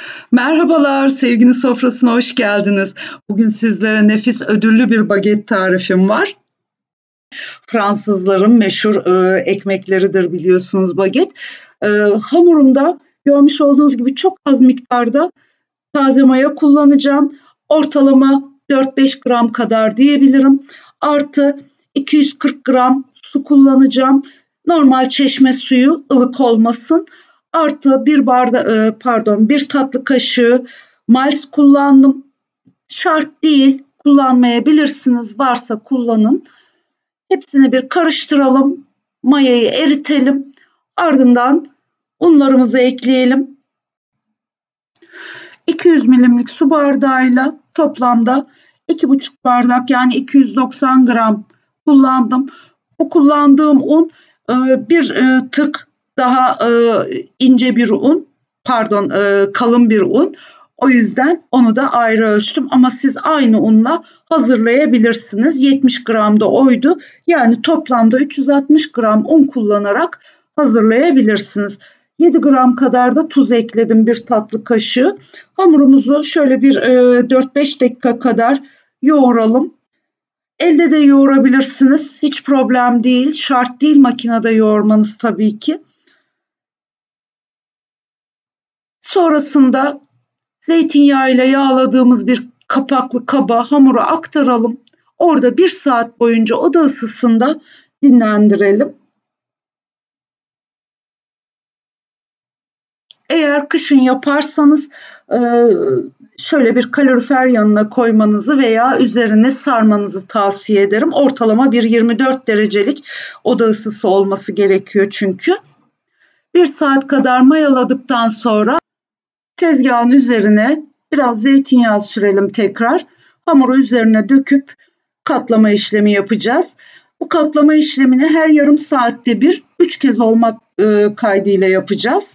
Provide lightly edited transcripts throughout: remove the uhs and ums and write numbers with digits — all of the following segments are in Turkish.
Merhabalar, sevginin sofrasına hoş geldiniz. Bugün sizlere nefis ödüllü bir baget tarifim var. Fransızların meşhur ekmekleridir biliyorsunuz baget. E, Hamurumda görmüş olduğunuz gibi çok az miktarda taze maya kullanacağım. Ortalama 4-5 gram kadar diyebilirim. Artı 240 gram su kullanacağım. Normal çeşme suyu, ılık olmasın. Artı bir tatlı kaşığı malz kullandım. Şart değil, kullanmayabilirsiniz. Varsa kullanın. Hepsini bir karıştıralım. Mayayı eritelim. Ardından unlarımızı ekleyelim. 200 milimlik su bardağıyla toplamda 2,5 bardak yani 290 gram kullandım. Bu kullandığım un bir tık daha ince bir un, kalın bir un. O yüzden onu da ayrı ölçtüm ama siz aynı unla hazırlayabilirsiniz. 70 gram da oydu. Yani toplamda 360 gram un kullanarak hazırlayabilirsiniz. 7 gram kadar da tuz ekledim, bir tatlı kaşığı. Hamurumuzu şöyle bir 4-5 dakika kadar yoğuralım. Elde de yoğurabilirsiniz. Hiç problem değil. Şart değil makinede yoğurmanız tabii ki. Sonrasında zeytinyağı ile yağladığımız bir kapaklı kaba hamuru aktaralım. Orada 1 saat boyunca oda ısısında dinlendirelim. Eğer kışın yaparsanız şöyle bir kalorifer yanına koymanızı veya üzerine sarmanızı tavsiye ederim. Ortalama bir 24 derecelik oda ısısı olması gerekiyor çünkü. 1 saat kadar mayaladıktan sonra tezgahın üzerine biraz zeytinyağı sürelim tekrar. Hamuru üzerine döküp katlama işlemi yapacağız. Bu katlama işlemini her yarım saatte bir 3 kez olmak kaydıyla yapacağız.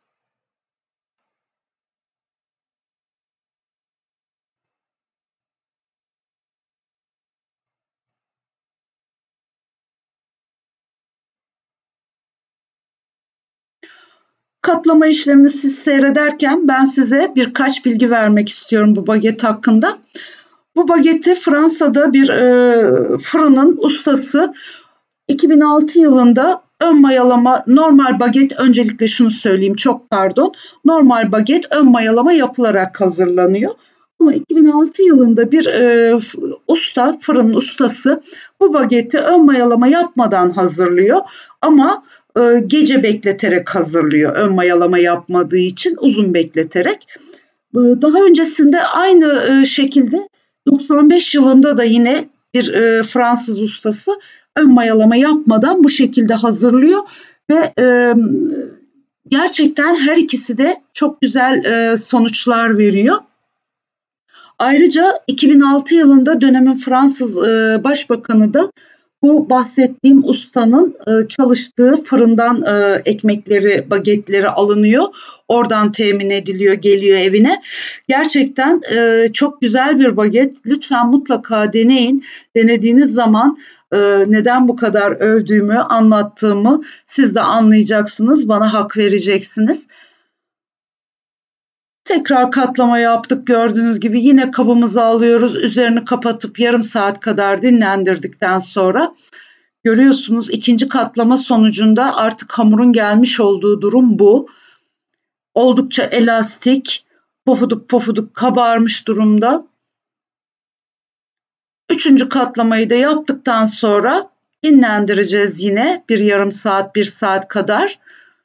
Katlama işlemini siz seyrederken ben size birkaç bilgi vermek istiyorum bu baget hakkında. Bu bageti Fransa'da bir fırının ustası 2006 yılında ön mayalama, normal baget, öncelikle şunu söyleyeyim, çok pardon, normal baget ön mayalama yapılarak hazırlanıyor. Ama 2006 yılında bir fırın ustası bu bageti ön mayalama yapmadan hazırlıyor. Ama gece bekleterek hazırlıyor, ön mayalama yapmadığı için uzun bekleterek. Daha öncesinde aynı şekilde 95 yılında da yine bir Fransız ustası ön mayalama yapmadan bu şekilde hazırlıyor ve gerçekten her ikisi de çok güzel sonuçlar veriyor. Ayrıca 2006 yılında dönemin Fransız Başbakanı da bu bahsettiğim ustanın çalıştığı fırından ekmekleri, bagetleri alınıyor. Oradan temin ediliyor, geliyor evine. Gerçekten çok güzel bir baget. Lütfen mutlaka deneyin. Denediğiniz zaman neden bu kadar övdüğümü, anlattığımı siz de anlayacaksınız. Bana hak vereceksiniz. Tekrar katlama yaptık, gördüğünüz gibi yine kabımızı alıyoruz. Üzerini kapatıp yarım saat kadar dinlendirdikten sonra görüyorsunuz, ikinci katlama sonucunda artık hamurun gelmiş olduğu durum bu. Oldukça elastik, pofuduk pofuduk kabarmış durumda. Üçüncü katlamayı da yaptıktan sonra dinlendireceğiz yine bir yarım saat, 1 saat kadar.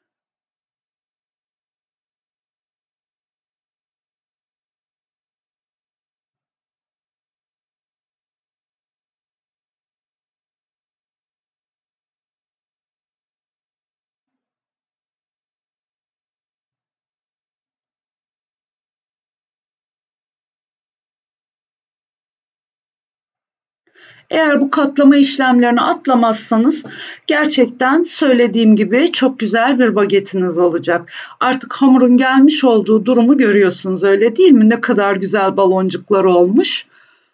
Eğer bu katlama işlemlerini atlamazsanız gerçekten söylediğim gibi çok güzel bir bagetiniz olacak. Artık hamurun gelmiş olduğu durumu görüyorsunuz, öyle değil mi? Ne kadar güzel baloncuklar olmuş.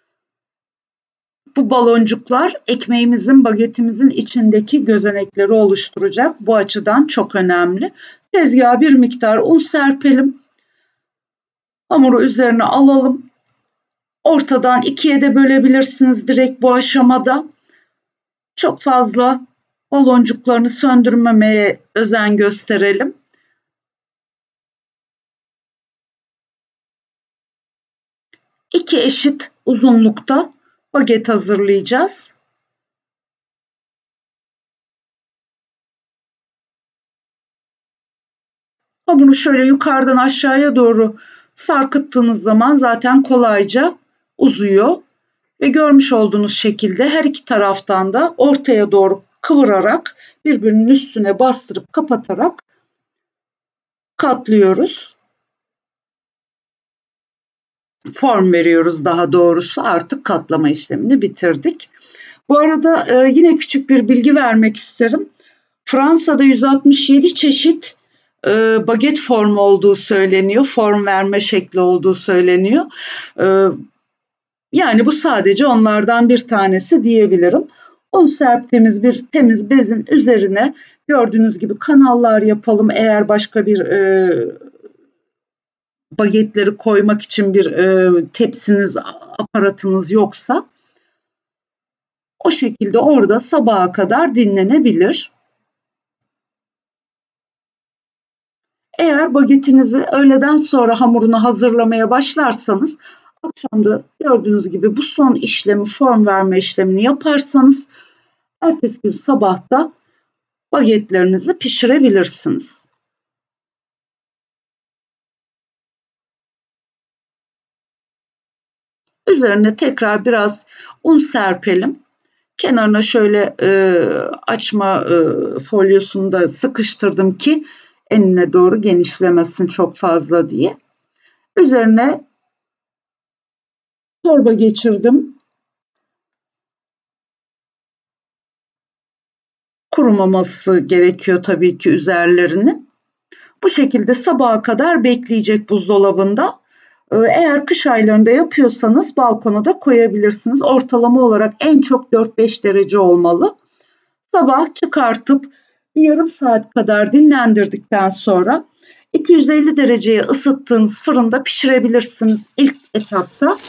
Bu baloncuklar ekmeğimizin, bagetimizin içindeki gözenekleri oluşturacak. Bu açıdan çok önemli. Tezgaha bir miktar un serpelim. Hamuru üzerine alalım. Ortadan ikiye de bölebilirsiniz direkt bu aşamada. Çok fazla baloncuklarını söndürmemeye özen gösterelim. İki eşit uzunlukta baget hazırlayacağız. Hamuru şöyle yukarıdan aşağıya doğru sarkıttığınız zaman zaten kolayca uzuyor. Ve görmüş olduğunuz şekilde her iki taraftan da ortaya doğru kıvırarak birbirinin üstüne bastırıp kapatarak katlıyoruz. Form veriyoruz daha doğrusu. Artık katlama işlemini bitirdik. Bu arada yine küçük bir bilgi vermek isterim. Fransa'da 167 çeşit baget formu olduğu söyleniyor. Form verme şekli olduğu söyleniyor. Yani bu sadece onlardan bir tanesi diyebilirim. Un serptiğimiz bir temiz bezin üzerine gördüğünüz gibi kanallar yapalım. Eğer başka bir bagetleri koymak için bir tepsiniz, aparatınız yoksa o şekilde orada sabaha kadar dinlenebilir. Eğer bagetinizi öğleden sonra hamurunu hazırlamaya başlarsanız akşamda gördüğünüz gibi bu son işlemi, form verme işlemini yaparsanız ertesi gün sabahta bagetlerinizi pişirebilirsiniz. Üzerine tekrar biraz un serpelim. Kenarına şöyle açma folyosunu da sıkıştırdım ki enine doğru genişlemesin çok fazla diye. Üzerine torba geçirdim. Kurumaması gerekiyor tabii ki üzerlerinin. Bu şekilde sabaha kadar bekleyecek buzdolabında. Eğer kış aylarında yapıyorsanız balkona da koyabilirsiniz. Ortalama olarak en çok 4-5 derece olmalı. Sabah çıkartıp bir yarım saat kadar dinlendirdikten sonra 250 dereceye ısıttığınız fırında pişirebilirsiniz ilk etapta.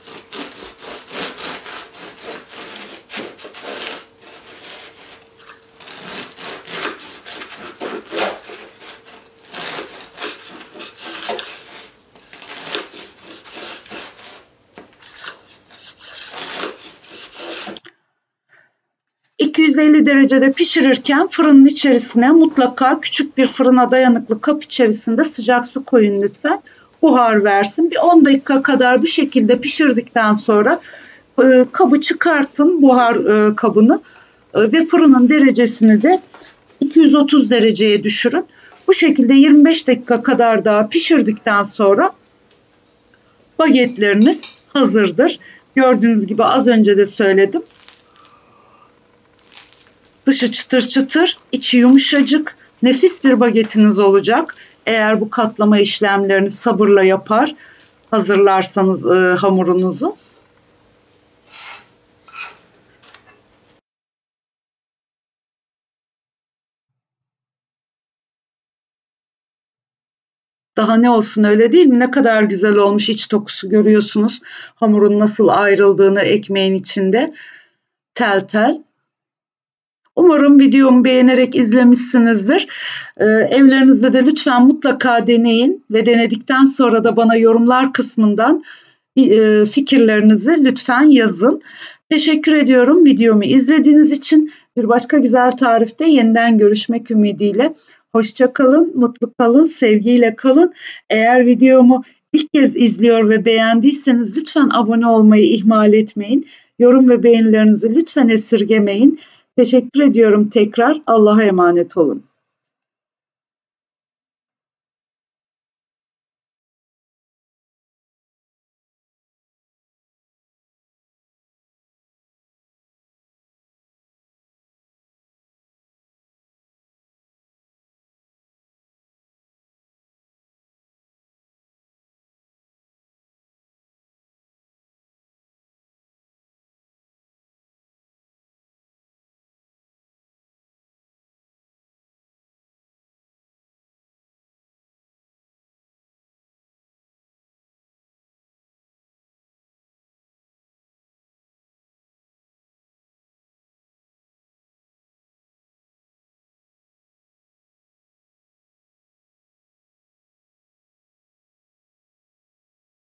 ...250 derecede pişirirken fırının içerisine mutlaka küçük bir fırına dayanıklı kap içerisinde sıcak su koyun lütfen. Buhar versin. Bir 10 dakika kadar bu şekilde pişirdikten sonra kabı çıkartın, buhar kabını ve fırının derecesini de 230 dereceye düşürün. Bu şekilde 25 dakika kadar daha pişirdikten sonra bagetleriniz hazırdır. Gördüğünüz gibi az önce de söyledim. Dışı çıtır çıtır, içi yumuşacık, nefis bir bagetiniz olacak. Eğer bu katlama işlemlerini sabırla yapar, hazırlarsanız hamurunuzu. Daha ne olsun öyle değil mi? Ne kadar güzel olmuş, iç dokusu görüyorsunuz. Hamurun nasıl ayrıldığını ekmeğin içinde. Tel tel. Umarım videomu beğenerek izlemişsinizdir. Evlerinizde de lütfen mutlaka deneyin ve denedikten sonra da bana yorumlar kısmından fikirlerinizi lütfen yazın. Teşekkür ediyorum videomu izlediğiniz için. Bir başka güzel tarifte yeniden görüşmek ümidiyle. Hoşça kalın, mutlu kalın, sevgiyle kalın. Eğer videomu ilk kez izliyor ve beğendiyseniz lütfen abone olmayı ihmal etmeyin. Yorum ve beğenilerinizi lütfen esirgemeyin. Teşekkür ediyorum tekrar. Allah'a emanet olun.